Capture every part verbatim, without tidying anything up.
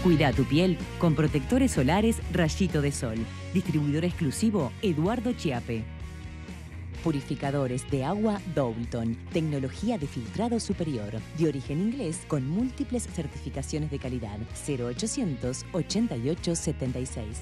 Cuida tu piel con protectores solares Rayito de Sol. Distribuidor exclusivo Eduardo Chiape. Purificadores de agua Doulton. Tecnología de filtrado superior. De origen inglés con múltiples certificaciones de calidad. cero ochocientos ochenta y ocho setenta y seis.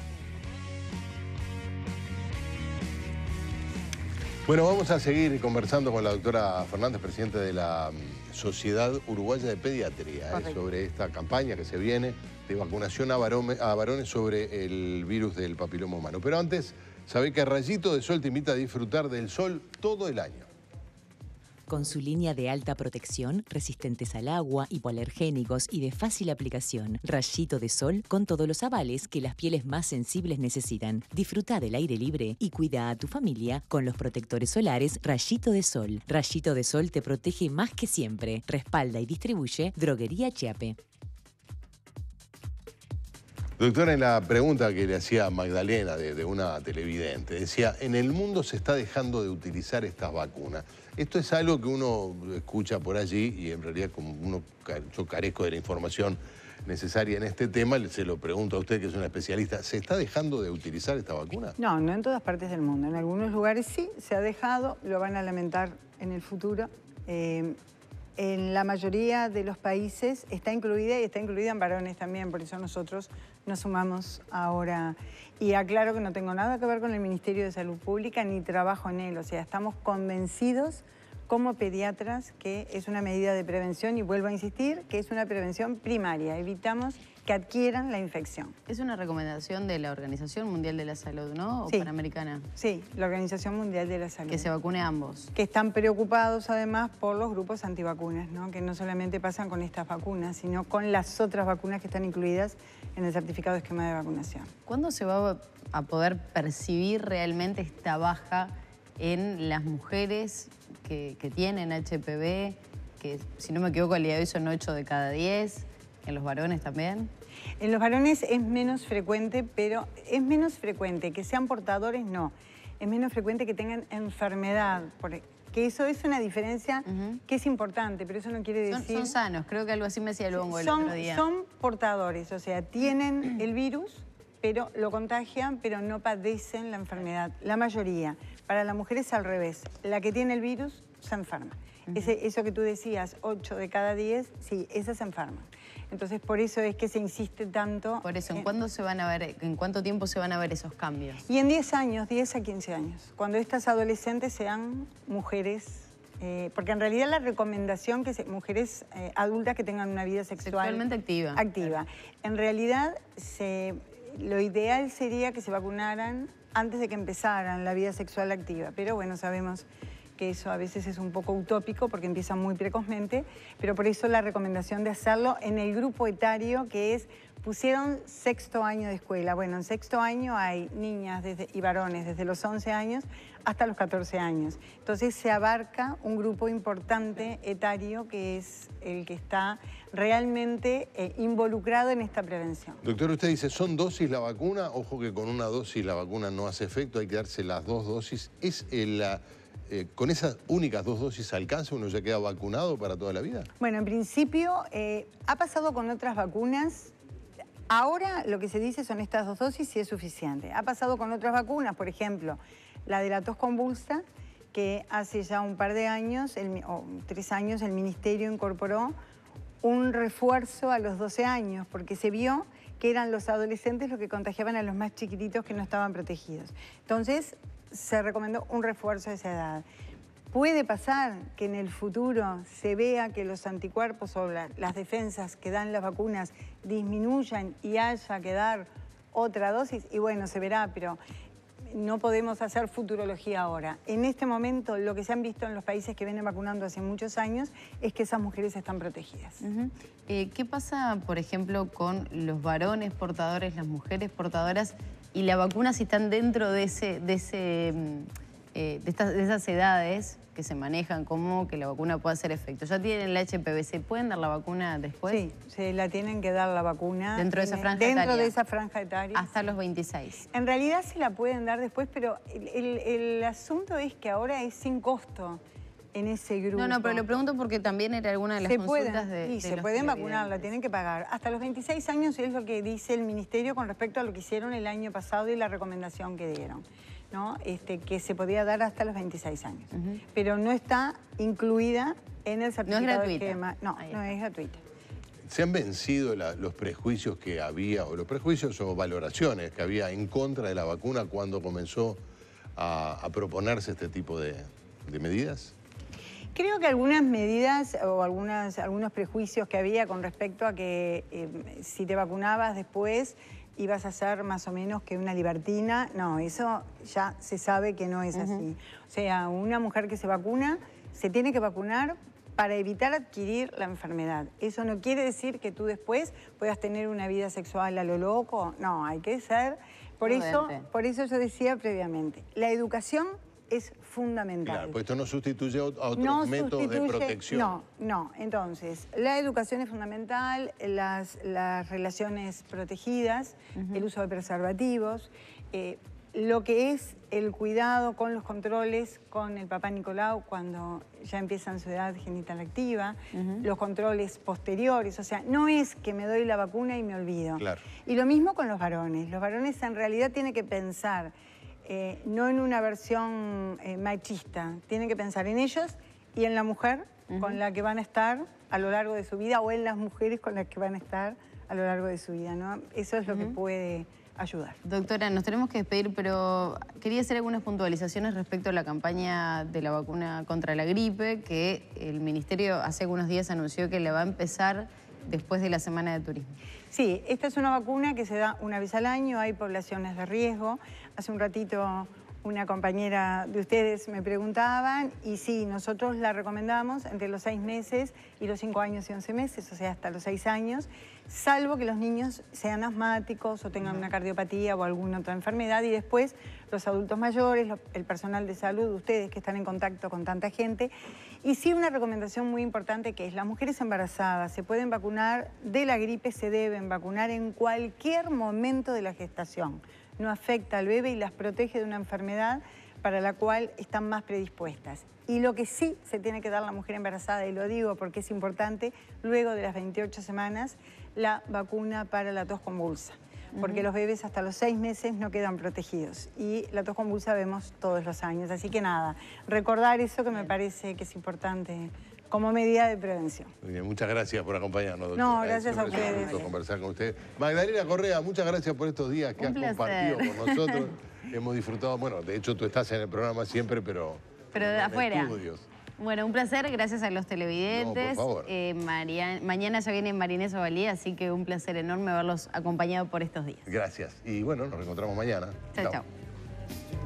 Bueno, vamos a seguir conversando con la doctora Fernández, presidenta de la Sociedad Uruguaya de Pediatría, eh, sobre esta campaña que se viene de vacunación a, varome, a varones sobre el virus del papiloma humano. Pero antes, sabé que Rayito de Sol te invita a disfrutar del sol todo el año. Con su línea de alta protección, resistentes al agua, hipoalergénicos y de fácil aplicación. Rayito de Sol con todos los avales que las pieles más sensibles necesitan. Disfruta del aire libre y cuida a tu familia con los protectores solares Rayito de Sol. Rayito de Sol te protege más que siempre. Respalda y distribuye Droguería Chiape. Doctora, en la pregunta que le hacía Magdalena de, de una televidente, decía, en el mundo se está dejando de utilizar estas vacunas. Esto es algo que uno escucha por allí y en realidad como uno, yo carezco de la información necesaria en este tema, se lo pregunto a usted que es una especialista, ¿se está dejando de utilizar esta vacuna? No, no en todas partes del mundo. En algunos lugares sí, se ha dejado, lo van a lamentar en el futuro. Eh, En la mayoría de los países está incluida y está incluida en varones también, por eso nosotros nos sumamos ahora. Y aclaro que no tengo nada que ver con el Ministerio de Salud Pública ni trabajo en él, o sea, estamos convencidos como pediatras que es una medida de prevención y vuelvo a insistir que es una prevención primaria, evitamos que adquieran la infección. Es una recomendación de la Organización Mundial de la Salud, ¿no? ¿O sí. Panamericana? Sí, la Organización Mundial de la Salud. Que se vacune a ambos. Que están preocupados además por los grupos antivacunas, ¿no? Que no solamente pasan con estas vacunas, sino con las otras vacunas que están incluidas en el certificado de esquema de vacunación. ¿Cuándo se va a poder percibir realmente esta baja en las mujeres que, que tienen H P V? Que si no me equivoco al día de hoy son ocho de cada diez. ¿En los varones también? En los varones es menos frecuente, pero es menos frecuente que sean portadores, no. Es menos frecuente que tengan enfermedad, que eso es una diferencia uh-huh. que es importante, pero eso no quiere decir... Son, son sanos, creo que algo así me decía el hongo el son, otro día. Son portadores, o sea, tienen el virus, pero lo contagian, pero no padecen la enfermedad. La mayoría. Para la mujer es al revés. La que tiene el virus se enferma. Uh-huh. Ese, eso que tú decías, ocho de cada diez, sí, esas se enferman. Entonces, por eso es que se insiste tanto... Por eso, ¿en, en, ¿cuándo se van a ver, en cuánto tiempo se van a ver esos cambios? Y en diez años, diez a quince años. Cuando estas adolescentes sean mujeres... Eh, porque en realidad la recomendación que se, mujeres eh, adultas que tengan una vida sexual... Sexualmente activa. Activa. En realidad, se, lo ideal sería que se vacunaran antes de que empezaran la vida sexual activa. Pero bueno, sabemos... que eso a veces es un poco utópico porque empieza muy precozmente, pero por eso la recomendación de hacerlo en el grupo etario que es, pusieron sexto año de escuela. Bueno, en sexto año hay niñas desde, y varones desde los once años hasta los catorce años. Entonces se abarca un grupo importante etario que es el que está realmente eh, involucrado en esta prevención. Doctor, usted dice, ¿son dosis la vacuna? Ojo que con una dosis la vacuna no hace efecto, hay que darse las dos dosis. ¿Es la... Eh, ¿Con esas únicas dos dosis alcanza uno ya queda vacunado para toda la vida? Bueno, en principio eh, ha pasado con otras vacunas. Ahora lo que se dice son estas dos dosis y es suficiente. Ha pasado con otras vacunas, por ejemplo, la de la tos convulsa, que hace ya un par de años, el, o tres años, el Ministerio incorporó un refuerzo a los doce años, porque se vio que eran los adolescentes los que contagiaban a los más chiquititos que no estaban protegidos. Entonces, se recomendó un refuerzo a esa edad. Puede pasar que en el futuro se vea que los anticuerpos o la, las defensas que dan las vacunas disminuyan y haya que dar otra dosis, y bueno, se verá, pero no podemos hacer futurología ahora. En este momento, lo que se han visto en los países que vienen vacunando hace muchos años es que esas mujeres están protegidas. Uh-huh. eh, ¿Qué pasa, por ejemplo, con los varones portadores, las mujeres portadoras y la vacuna si están dentro de, ese, de, ese, eh, de, estas, de esas edades que se manejan como que la vacuna pueda hacer efecto? ¿Ya tienen el H P V? ¿Se pueden dar la vacuna después? Sí, se la tienen que dar la vacuna. ¿Dentro de esa franja dentro etaria? Dentro de esa franja etaria. Hasta sí. Los veintiséis. En realidad se la pueden dar después, pero el, el, el asunto es que ahora es sin costo. en ese grupo. No, no, pero lo pregunto porque también era alguna de las se consultas pueden, de, sí, de se los pueden vacunar, la televidentes. tienen que pagar. Hasta los veintiséis años es lo que dice el Ministerio con respecto a lo que hicieron el año pasado y la recomendación que dieron, ¿no? Este, que se podía dar hasta los veintiséis años. Uh-huh. Pero no está incluida en el certificado. No es gratuita. De esquema. No, no es gratuita. ¿Se han vencido la, los prejuicios que había, o los prejuicios o valoraciones que había en contra de la vacuna cuando comenzó a, a proponerse este tipo de, de medidas? Creo que algunas medidas o algunas, algunos prejuicios que había con respecto a que eh, si te vacunabas después ibas a ser más o menos que una libertina, no, eso ya se sabe que no es uh-huh. así. O sea, una mujer que se vacuna se tiene que vacunar para evitar adquirir la enfermedad. Eso no quiere decir que tú después puedas tener una vida sexual a lo loco, no, hay que ser... Por eso, por eso yo decía previamente, la educación es fundamental. Claro, pues esto no sustituye a otros no métodos de protección. No, no. Entonces, la educación es fundamental, las, las relaciones protegidas, uh-huh. el uso de preservativos, eh, lo que es el cuidado con los controles con el papá Nicolau cuando ya empiezan su edad genital activa, uh-huh. los controles posteriores, o sea, no es que me doy la vacuna y me olvido. Claro. Y lo mismo con los varones. Los varones en realidad tienen que pensar eh, no en una versión eh, machista, tienen que pensar en ellos y en la mujer uh-huh. con la que van a estar a lo largo de su vida o en las mujeres con las que van a estar a lo largo de su vida, ¿no? Eso es lo uh-huh. que puede ayudar. Doctora, nos tenemos que despedir, pero quería hacer algunas puntualizaciones respecto a la campaña de la vacuna contra la gripe, que el Ministerio hace algunos días anunció que la va a empezar después de la Semana de Turismo. Sí, esta es una vacuna que se da una vez al año, hay poblaciones de riesgo. Hace un ratito una compañera de ustedes me preguntaban y sí, nosotros la recomendamos entre los seis meses y los cinco años y once meses, o sea, hasta los seis años, salvo que los niños sean asmáticos o tengan una cardiopatía o alguna otra enfermedad y después los adultos mayores, el personal de salud, ustedes que están en contacto con tanta gente. Y sí una recomendación muy importante que es las mujeres embarazadas se pueden vacunar de la gripe, se deben vacunar en cualquier momento de la gestación. No afecta al bebé y las protege de una enfermedad para la cual están más predispuestas. Y lo que sí se tiene que dar a la mujer embarazada, y lo digo porque es importante, luego de las veintiocho semanas, la vacuna para la tos convulsa. Porque uh-huh. los bebés hasta los seis meses no quedan protegidos. Y la tos convulsa vemos todos los años. Así que nada, recordar eso que me parece que es importante como medida de prevención. Muy bien, muchas gracias por acompañarnos, doctora. No, gracias a ustedes. Es un gusto conversar con usted. Magdalena Correa, muchas gracias por estos días que has compartido con nosotros. Hemos disfrutado, bueno, de hecho tú estás en el programa siempre, pero... Pero de afuera. Estudios. Bueno, un placer, gracias a los televidentes. No, por favor. Eh, María, mañana ya viene Marinés Ovalí, así que un placer enorme haberlos acompañado por estos días. Gracias. Y bueno, nos reencontramos mañana. Chao, chao.